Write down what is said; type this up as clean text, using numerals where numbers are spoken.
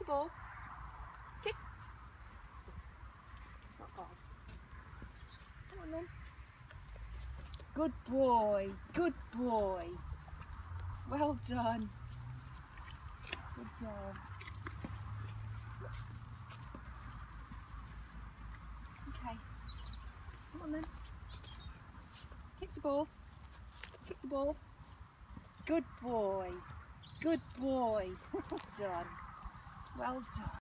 the ball. Kick. Not hard. Come on then. Good boy. Good boy. Well done. Good girl. Okay. Come on then. Kick the ball. Kick the ball. Good boy. Good boy. Well done. Well done.